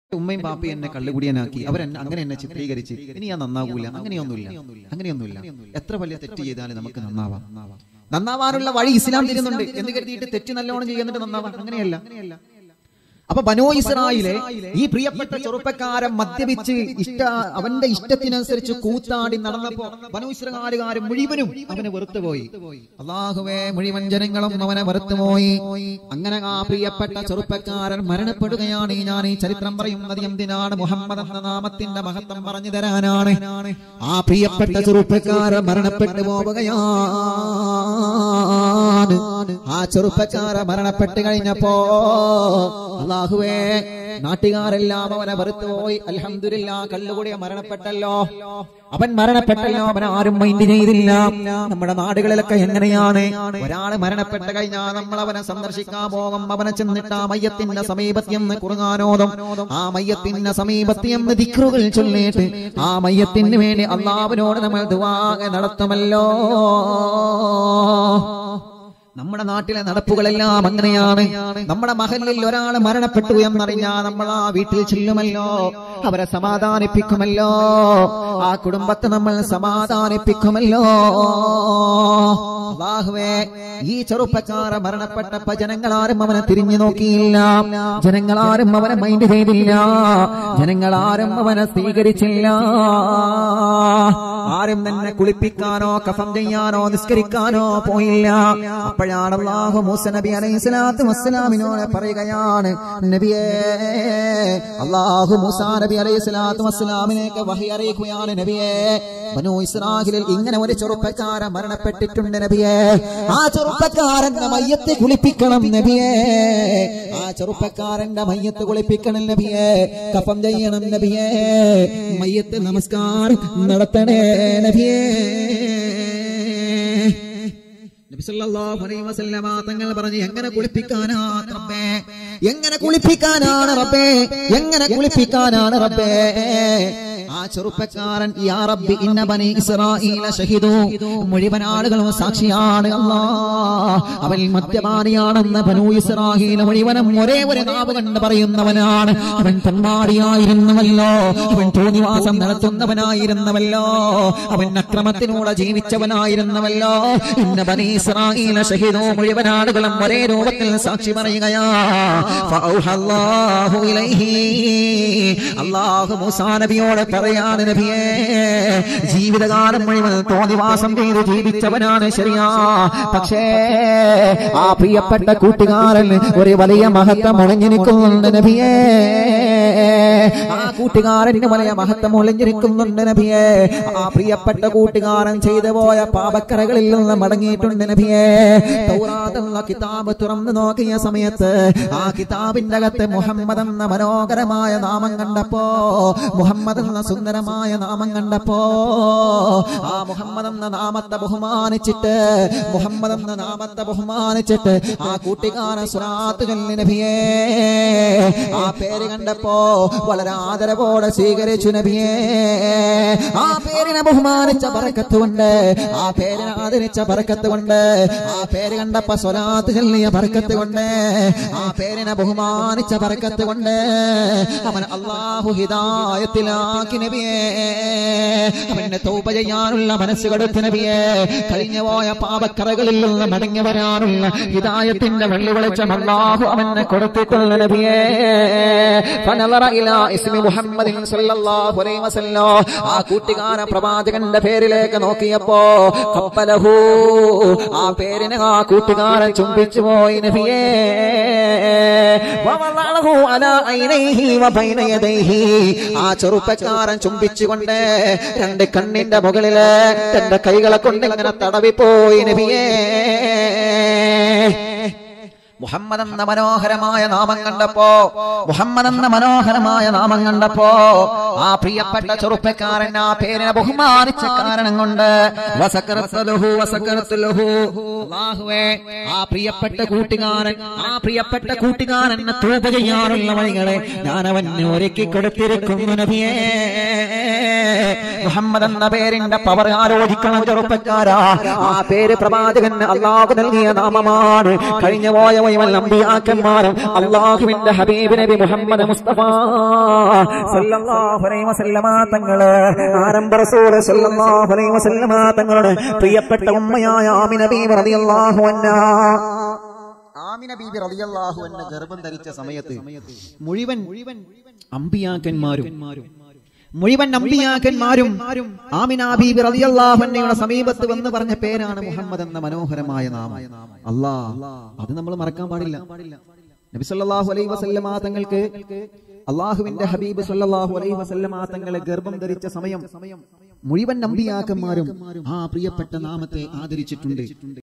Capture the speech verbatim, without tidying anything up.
ഉമ്മയും പാപ്പയും എന്നെ കള്ളുകുടിയനാക്കി, അവരെന്നെ അങ്ങനെ എന്നെ ചിത്രീകരിച്ച്, ഇനി ഞാൻ നന്നാകൂല. അങ്ങനെയൊന്നുമില്ല, അങ്ങനെയൊന്നുമില്ല. എത്ര വലിയ തെറ്റ് ചെയ്താലും നമുക്ക് നന്നാവാം. നന്നാവാനുള്ള വഴി ഇസ്ലാം തരുന്നുണ്ട് എന്ന് കരുതിയിട്ട് തെറ്റ് നല്ലോണം ചെയ്യുന്നിട്ട് നന്നാവാം, അങ്ങനെയല്ല. അപ്പൊ ബനൂ ഇസ്രായേലിലെ ഈ പ്രിയപ്പെട്ട ചെറുപ്പക്കാരൻ മദ്യപിച്ച് ഇഷ്ട അവന്റെ ഇഷ്ടത്തിനനുസരിച്ച് കൂത്താടി നടന്നപ്പോ ബനൂ ഇസ്രായേലുകാർ മുഴുവനും അവനെ വെറുത്തുപോയി. അല്ലാഹുവേ, മുഴുവൻ ജനങ്ങളും അവനെ വെറുത്തുപോയി. അങ്ങനെ ആ പ്രിയപ്പെട്ട ചെറുപ്പക്കാരൻ മരണപ്പെടുകയാണ്. ഞാൻ ഈ ചരിത്രം പറയുന്നത് എന്തിനാണ്? മുഹമ്മദ് എന്ന നാമത്തിന്റെ മഹത്വം പറഞ്ഞു തരാനാണ്. ആ പ്രിയപ്പെട്ട ചെറുപ്പക്കാരൻ മരണപ്പെട്ടു പോവുകയാണ്. ആ ചെറുപ്പക്കാരൻ മരണപ്പെട്ട് കഴിഞ്ഞപ്പോ അല്ലാഹുവേ, നാട്ടുകാരെല്ലാം അവനെ വെറുത്തുപോയി. അൽഹംദുലില്ലാഹ്, കള്ളുകൂടിയ മരണപ്പെട്ടല്ലോ, അവൻ മരണപ്പെട്ടല്ലോ, അവൻ ആരും മൈൻഡ് ചെയ്തില്ല. നമ്മുടെ നാടുകളിലൊക്കെ എങ്ങനെയാണ്? ഒരാള് മരണപ്പെട്ട് കഴിഞ്ഞാൽ നമ്മൾ അവനെ സന്ദർശിക്കാൻ പോകും. അവനെ ചെന്നിട്ട് ആ മയ്യത്തിന്റെ സമീപത്തിയെന്ന് ഖുർആനോദും, ആ മയ്യത്തിന്റെ സമീപത്തിയെന്ന് ദിക്റുകൾ ചൊല്ലിയിട്ട് ആ മയ്യത്തിന് വേണ്ടി അല്ലാഹുവിനോട് നമ്മൾ ദുആ നടത്തുമല്ലോ. നമ്മുടെ നാട്ടിലെ നടപ്പുകളെല്ലാം അങ്ങനെയാണ്. നമ്മുടെ മഹല്ലിൽ ഒരാൾ മരണപ്പെട്ടു എന്നറിഞ്ഞാൽ നമ്മൾ ആ വീട്ടിൽ ചെല്ലുമല്ലോ, അവരെ സമാധാനിപ്പിക്കുമല്ലോ, ആ കുടുംബത്തെ നമ്മൾ സമാധാനിപ്പിക്കുമല്ലോ. അല്ലാഹുവേ, ഈ ചെറുപ്പക്കാരെ മരണപ്പെട്ടപ്പോ ജനങ്ങളാരും അവനെ തിരിഞ്ഞു നോക്കിയില്ല, ജനങ്ങളാരും അവനെ മൈൻഡ് ചെയ്തില്ല, ജനങ്ങളാരും അവനെ സ്വീകരിച്ചില്ല. ആരും തന്നെ കുളിപ്പിക്കാനോ കഫം ചെയ്യാനോ നിസ്കരിക്കാനോ പോയില്ല. അപ്പോഴാണ് അല്ലാഹു മൂസ നബി അലൈഹിസ്സലാത്തു വസ്സലാമിനോട് പറയുകയാണ്, നബിയേ, അല്ലാഹു മൂസ നബി അലൈഹിസ്സലാത്തു വസ്സലാമിനേക്ക് വഹി അറിയിക്കുകയാണ്, നബിയേ, ബനൂ ഇസ്രായേലിൽ ഇങ്ങനെ ഒരു ചെറുപ്പക്കാരൻ മരണപ്പെട്ടിട്ടുണ്ട് നബിയേ, ആ ചെറുപ്പക്കാരന്റെ മയ്യത്ത് കുളിപ്പിക്കണം നബിയേ, ആ ചെറുപ്പക്കാരന്റെ മയ്യത്ത് കുളിപ്പിക്കണം നബിയേ, കഫം ചെയ്യണം നബിയേ, മയ്യത്ത് നമസ്കാരം നടത്തണേ നബിയേ. നബി സല്ലല്ലാഹു അലൈഹി വസല്ലമ തങ്ങൾ പറഞ്ഞു, എങ്ങനെ കുളിപ്പിക്കാനാണ് റബ്ബേ, എങ്ങനെ കുളിപ്പിക്കാനാണ് റബ്ബേ, എങ്ങനെ കുളിപ്പിക്കാനാണ് റബ്ബേ? ആ ചെറുപ്പക്കാരൻ, യാ റബ്ബി ഇന്ന ബനി ഇസ്രായീല ഷഹിദു, മുഴുവൻ ആളുകളും സാക്ഷിയാണ് അല്ലാഹ്, അവൻ മദ്യപാനിയാണെന്ന് ബനൂ ഇസ്രായീൽ മുഴുവനും ഒരേ ഒരു നാവ് കണ്ട് പറയുന്നവനാണ്. അവൻ തന്മാടിയായിരുന്നുവല്ലോ, അവൻ തോന്നിവാസം നടത്തുന്നവനായിരുന്നവല്ലോ, അവൻ അക്രമത്തിലൂടെ ജീവിച്ചവനായിരുന്നവല്ലോ. ഇന്ന ബനി ഇസ്രായീല ഷഹിദു, മുഴുവൻ ആളുകളും ഒരേ രൂപത്തിൽ സാക്ഷി പറയുകയാ. ഫഔഹല്ലാഹു ഇലൈഹി, അല്ലാഹു മൂസാ നബിയോട് പറയാണ്, നബിയേ, ജീവിതകാലം മുഴുവൻ തോന്നിവാസം ചെയ്ത് ജീവിച്ചവനാണ്, ശരിയാ, പക്ഷേ ആ പ്രിയപ്പെട്ട കൂട്ടുകാരൻ ഒരു വലിയ മഹത്വം ഒളിഞ്ഞിരിക്കുന്നുണ്ട് നബിയേ, ആ കൂട്ടുകാരന് വലിയ മഹത്വം ഒളിഞ്ഞിരിക്കുന്നുണ്ട് നബിയേ. ആ പ്രിയപ്പെട്ട കൂട്ടുകാരൻ ചെയ്തു പോയ പാപക്കറകളിൽ നിന്ന് മടങ്ങിയിട്ടുണ്ട് നബിയേ. തൗറാത്ത് എന്ന കിതാബ് തുറന്നു നോക്കിയ സമയത്ത് ആ കിതാബിന്റെ അകത്ത് മുഹമ്മദ് എന്ന മനോഹരമായ നാമം കണ്ടപ്പോ, മുഹമ്മദ് എന്ന സുന്ദരമായ നാമം കണ്ടപ്പോ, ആ മുഹമ്മദ് എന്ന നാമത്തെ ബഹുമാനിച്ചിട്ട്, മുഹമ്മദ് എന്ന നാമത്തെ ബഹുമാനിച്ചിട്ട് ആ കൂട്ടുകാരൻ സ്വലാത്ത് ചൊല്ലി നബിയേ. ആ പേര് കണ്ടപ്പോ വളരെ ആദരവോടെ സ്വീകരിച്ചു നബിയേ. ആ പേരിനെ ബഹുമാനിച്ച ബറക്കത്ത് കൊണ്ട്, ആ പേരിനെ ആദരിച്ച ബറക്കത്ത് കൊണ്ട്, ആ പേര് കണ്ടപ്പോ സ്വലാത്ത് ചൊല്ലിയ ബറക്കത്ത് കൊണ്ട്, ആ പേരിനെ ബഹുമാനിച്ച ബറക്കത്ത് കൊണ്ട് അവൻ അല്ലാഹു ഹിദായത്തിലാക്കി നബിയേ. അവന്റെ തൗബ ചെയ്യാനുള്ള മനസ്സ് കൊടുത്ത് നബിയേ. കഴിഞ്ഞു പോയ പാപക്കറകളിൽ നിന്ന് മടങ്ങി വരാനുള്ള ഹിദായത്തിന്റെ വെള്ളി വെളിച്ചം അല്ലാഹു അവനെ കൊടുത്തിട്ടുള്ള നബിയേ. ഫനളറ ഇലാ ഇസ്മി മുഹമ്മദിൻ സല്ലല്ലാഹു അലൈഹി വസല്ലം, ആ കൂട്ടുകാരൻ പ്രവാചകന്റെ പേരിലേക്ക് നോക്കിയപ്പോ ഖബ്ബലഹു, ആ പേരിനെ ആ കൂട്ടുകാരൻ ചുംബിച്ചു പോയി നബിയേ. വവളഹു അലാ ഐനൈഹി വബൈന യദൈഹി, ആ ചെറുപ്പക്കാരൻ ചുംബിച്ചുകൊണ്ട് രണ്ട് കണ്ണിന്റെ മുകളില് തന്റെ കൈകളെ കൊണ്ട് ഇങ്ങനെ തടവിപ്പോയി നബിയേ. മുഹമ്മദ് എന്ന മനോഹരമായ നാമം കണ്ടപ്പോ, മുഹമ്മദ് എന്ന മനോഹരമായ നാമം കണ്ടപ്പോ ആ പ്രിയപ്പെട്ട ചെറുപ്പക്കാരൻ ആ പേരിനെ ബഹുമാനിച്ച കാരണം കൊണ്ട് വസക്കറത്തുലഹു വസക്കറത്തുലഹു, അല്ലാഹുവേ, ആ പ്രിയപ്പെട്ട കൂട്ടുകാരൻ, ആ പ്രിയപ്പെട്ട കൂട്ടുകാരനെ തൗബ ചെയ്യാനുള്ള വഴികളെ ഞാൻ അവന് ഒരുക്കി കൊടുത്തിരിക്കുന്നു നബിയേ. മുഹമ്മദ് എന്ന പേരിന്റെ പവർ ആലോചിക്കണം ചെറുപ്പക്കാരാ. ആ പേര് പ്രവാചകന് അള്ളാഹു നൽകിയ നാമമാണ്. കഴിഞ്ഞ പോയ മുഴുവൻ അമ്പിയാക്കന്മാരും അള്ളാഹുവിന്റെ ഹബീബ് നബി മുഹമ്മദ് മുസ്തഫ സല്ലല്ലാഹു അലൈഹി വസല്ലമ തങ്ങള് ആരംഭ റസൂൽ സല്ലല്ലാഹു അലൈഹി വസല്ലമ തങ്ങളുടെ പ്രിയപ്പെട്ട ഉമ്മയായ ആമിന ബീവി റളിയല്ലാഹു അൻഹാ ആമിന ബീബി റളിയല്ലാഹു അൻഹ ഗർഭം ധരിച്ച സമയത്ത് മുഴുവൻ അമ്പിയാക്കന്മാരും മുഴുവൻ അമ്പിയാക്കന്മാരും ആമിന ബീബി റളിയല്ലാഹു അൻഹയുടെ സമീപത്ത് വന്ന് പറഞ്ഞ പേരാണ് മുഹമ്മദ് എന്ന മനോഹരമായ നാമം. അല്ലാഹ് അത് നമ്മൾ മറക്കാൻ പാടില്ല. നബി സല്ലല്ലാഹു അലൈഹി വസല്ലമ തങ്ങൾക്ക് അള്ളാഹുവിന്റെ ഹബീബ് സല്ലല്ലാഹു അലൈഹി വസല്ലമ തങ്ങളെ ഗർഭം ധരിച്ച സമയം മുഴുവൻ അമ്പിയാക്കന്മാരും ആ പ്രിയപ്പെട്ട നാമത്തെ ആദരിച്ചിട്ടുണ്ട്.